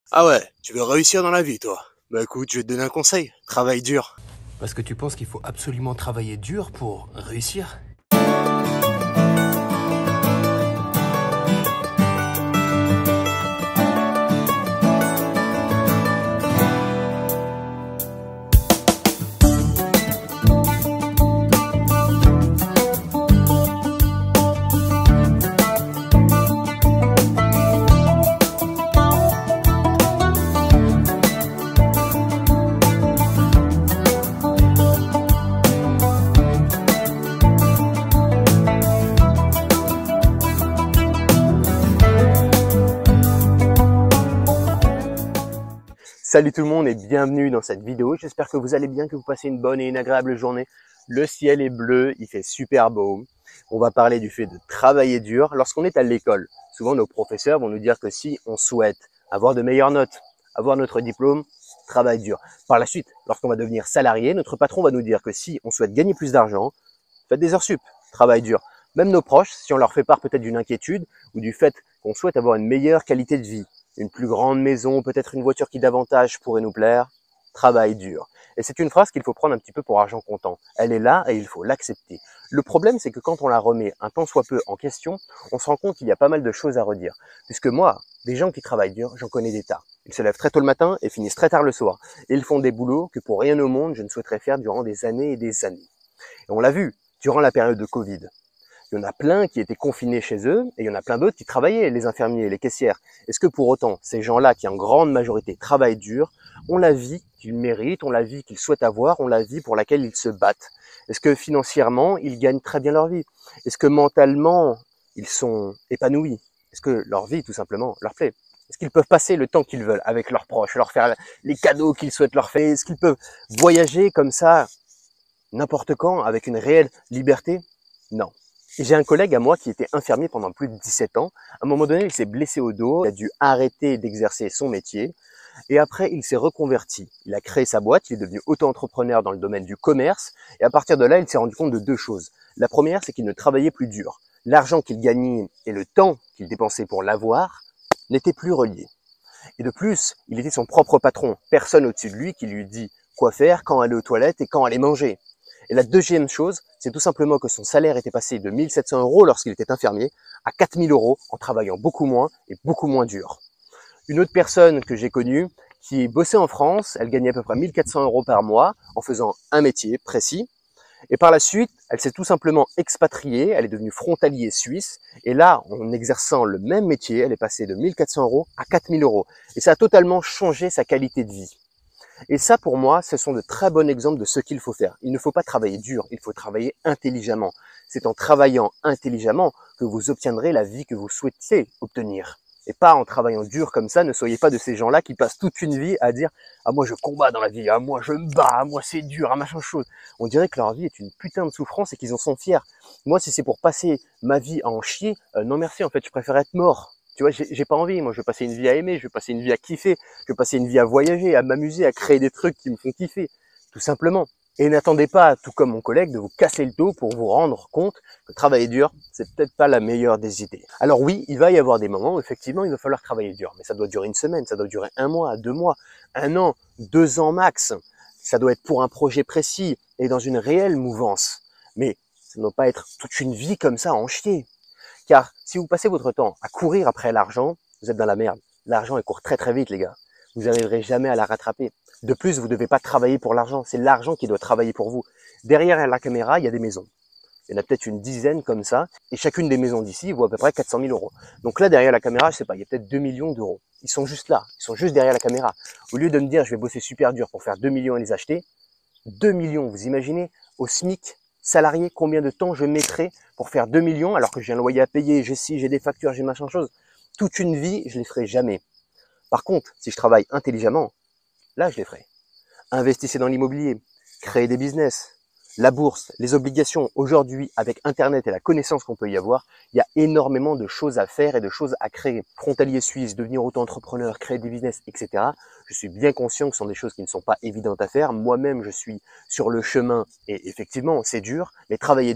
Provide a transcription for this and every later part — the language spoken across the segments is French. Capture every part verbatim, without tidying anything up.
Ah ouais, tu veux réussir dans la vie, toi? Bah écoute, je vais te donner un conseil. Travaille dur. Parce que tu penses qu'il faut absolument travailler dur pour réussir? Salut tout le monde et bienvenue dans cette vidéo. J'espère que vous allez bien, que vous passez une bonne et une agréable journée. Le ciel est bleu, il fait super beau. On va parler du fait de travailler dur. Lorsqu'on est à l'école, souvent nos professeurs vont nous dire que si on souhaite avoir de meilleures notes, avoir notre diplôme, travaille dur. Par la suite, lorsqu'on va devenir salarié, notre patron va nous dire que si on souhaite gagner plus d'argent, faites des heures sup, travaille dur. Même nos proches, si on leur fait part peut-être d'une inquiétude ou du fait qu'on souhaite avoir une meilleure qualité de vie, une plus grande maison, peut-être une voiture qui davantage pourrait nous plaire, travaille dur. Et c'est une phrase qu'il faut prendre un petit peu pour argent comptant. Elle est là et il faut l'accepter. Le problème, c'est que quand on la remet un tant soit peu en question, on se rend compte qu'il y a pas mal de choses à redire. Puisque moi, des gens qui travaillent dur, j'en connais des tas. Ils se lèvent très tôt le matin et finissent très tard le soir. Et ils font des boulots que pour rien au monde, je ne souhaiterais faire durant des années et des années. Et on l'a vu durant la période de Covid. Il y en a plein qui étaient confinés chez eux et il y en a plein d'autres qui travaillaient, les infirmiers, les caissières. Est-ce que pour autant, ces gens-là qui en grande majorité travaillent dur, ont la vie qu'ils méritent, ont la vie qu'ils souhaitent avoir, ont la vie pour laquelle ils se battent? Est-ce que financièrement, ils gagnent très bien leur vie? Est-ce que mentalement, ils sont épanouis? Est-ce que leur vie, tout simplement, leur plaît? Est-ce qu'ils peuvent passer le temps qu'ils veulent avec leurs proches, leur faire les cadeaux qu'ils souhaitent leur faire? Est-ce qu'ils peuvent voyager comme ça, n'importe quand, avec une réelle liberté? Non. J'ai un collègue à moi qui était infirmier pendant plus de dix-sept ans. À un moment donné, il s'est blessé au dos, il a dû arrêter d'exercer son métier et après, il s'est reconverti. Il a créé sa boîte, il est devenu auto-entrepreneur dans le domaine du commerce et à partir de là, il s'est rendu compte de deux choses. La première, c'est qu'il ne travaillait plus dur. L'argent qu'il gagnait et le temps qu'il dépensait pour l'avoir n'étaient plus reliés. Et de plus, il était son propre patron. Personne au-dessus de lui qui lui dit quoi faire, quand aller aux toilettes et quand aller manger. Et la deuxième chose, c'est tout simplement que son salaire était passé de mille sept cents euros lorsqu'il était infirmier à quatre mille euros en travaillant beaucoup moins et beaucoup moins dur. Une autre personne que j'ai connue qui bossait en France, elle gagnait à peu près mille quatre cents euros par mois en faisant un métier précis. Et par la suite, elle s'est tout simplement expatriée, elle est devenue frontalier suisse. Et là, en exerçant le même métier, elle est passée de mille quatre cents euros à quatre mille euros. Et ça a totalement changé sa qualité de vie. Et ça, pour moi, ce sont de très bons exemples de ce qu'il faut faire. Il ne faut pas travailler dur, il faut travailler intelligemment. C'est en travaillant intelligemment que vous obtiendrez la vie que vous souhaitez obtenir. Et pas en travaillant dur comme ça. Ne soyez pas de ces gens-là qui passent toute une vie à dire « Ah, moi, je combats dans la vie. Ah, moi, je me bats. Ah, moi, c'est dur. Ah, machin chose. » On dirait que leur vie est une putain de souffrance et qu'ils en sont fiers. Moi, si c'est pour passer ma vie à en chier, euh, non merci, en fait, je préfère être mort. Tu vois, j'ai pas envie. Moi, je veux passer une vie à aimer, je veux passer une vie à kiffer, je veux passer une vie à voyager, à m'amuser, à créer des trucs qui me font kiffer, tout simplement. Et n'attendez pas, tout comme mon collègue, de vous casser le dos pour vous rendre compte que travailler dur, c'est peut-être pas la meilleure des idées. Alors oui, il va y avoir des moments où effectivement, il va falloir travailler dur, mais ça doit durer une semaine, ça doit durer un mois, deux mois, un an, deux ans max. Ça doit être pour un projet précis et dans une réelle mouvance. Mais ça ne doit pas être toute une vie comme ça à en chier. Car si vous passez votre temps à courir après l'argent, vous êtes dans la merde. L'argent, il court très très vite, les gars. Vous n'arriverez jamais à la rattraper. De plus, vous ne devez pas travailler pour l'argent. C'est l'argent qui doit travailler pour vous. Derrière la caméra, il y a des maisons. Il y en a peut-être une dizaine comme ça. Et chacune des maisons d'ici vaut à peu près quatre cent mille euros. Donc là, derrière la caméra, je sais pas, il y a peut-être deux millions d'euros. Ils sont juste là. Ils sont juste derrière la caméra. Au lieu de me dire, je vais bosser super dur pour faire deux millions et les acheter, deux millions, vous imaginez, au SMIC, salarié, combien de temps je mettrai pour faire deux millions alors que j'ai un loyer à payer, j'ai ci, j'ai des factures, j'ai machin chose. Toute une vie, je ne les ferai jamais. Par contre, si je travaille intelligemment, là, je les ferai. Investissez dans l'immobilier, créez des business, la bourse, les obligations. Aujourd'hui, avec Internet et la connaissance qu'on peut y avoir, il y a énormément de choses à faire et de choses à créer. Frontalier suisse, devenir auto-entrepreneur, créer des business, et cetera. Je suis bien conscient que ce sont des choses qui ne sont pas évidentes à faire. Moi-même, je suis sur le chemin et effectivement, c'est dur. Mais travailler dur,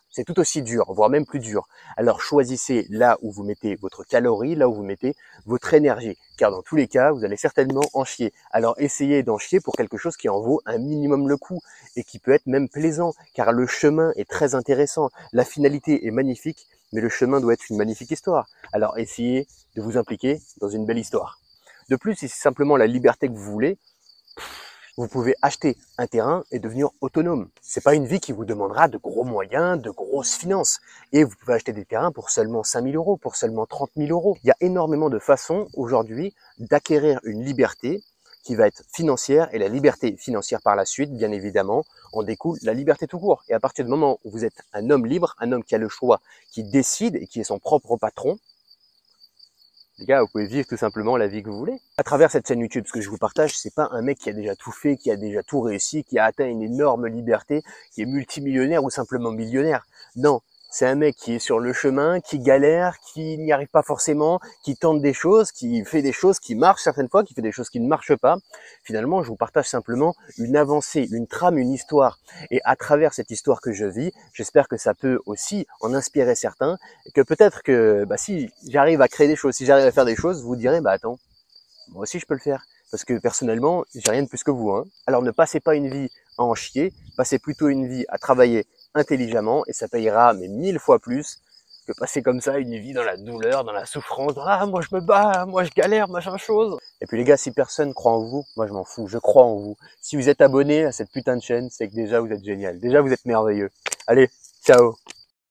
c'est tout aussi dur, voire même plus dur. Alors choisissez là où vous mettez votre calorie, là où vous mettez votre énergie, car dans tous les cas, vous allez certainement en chier. Alors essayez d'en chier pour quelque chose qui en vaut un minimum le coup et qui peut être même plaisant, car le chemin est très intéressant, la finalité est magnifique, mais le chemin doit être une magnifique histoire. Alors essayez de vous impliquer dans une belle histoire. De plus, si c'est simplement la liberté que vous voulez, vous pouvez acheter un terrain et devenir autonome. C'est pas une vie qui vous demandera de gros moyens, de grosses finances. Et vous pouvez acheter des terrains pour seulement cinq mille euros, pour seulement trente mille euros. Il y a énormément de façons aujourd'hui d'acquérir une liberté qui va être financière, et la liberté financière par la suite, bien évidemment, en découle la liberté tout court. Et à partir du moment où vous êtes un homme libre, un homme qui a le choix, qui décide et qui est son propre patron, les gars, vous pouvez vivre tout simplement la vie que vous voulez. À travers cette chaîne YouTube, ce que je vous partage, c'est pas un mec qui a déjà tout fait, qui a déjà tout réussi, qui a atteint une énorme liberté, qui est multimillionnaire ou simplement millionnaire. Non, c'est un mec qui est sur le chemin, qui galère, qui n'y arrive pas forcément, qui tente des choses, qui fait des choses qui marchent certaines fois, qui fait des choses qui ne marchent pas. Finalement, je vous partage simplement une avancée, une trame, une histoire. Et à travers cette histoire que je vis, j'espère que ça peut aussi en inspirer certains, et que peut-être que bah, si j'arrive à créer des choses, si j'arrive à faire des choses, vous direz, bah attends, moi aussi je peux le faire. Parce que personnellement, j'ai rien de plus que vous. Hein. Alors ne passez pas une vie à en chier, passez plutôt une vie à travailler intelligemment, et ça payera mais mille fois plus que passer comme ça une vie dans la douleur, dans la souffrance. Ah, moi je me bats, moi je galère, machin chose. Et puis les gars, si personne croit en vous, moi je m'en fous, je crois en vous. Si vous êtes abonné à cette putain de chaîne, c'est que déjà vous êtes génial, déjà vous êtes merveilleux. Allez, ciao.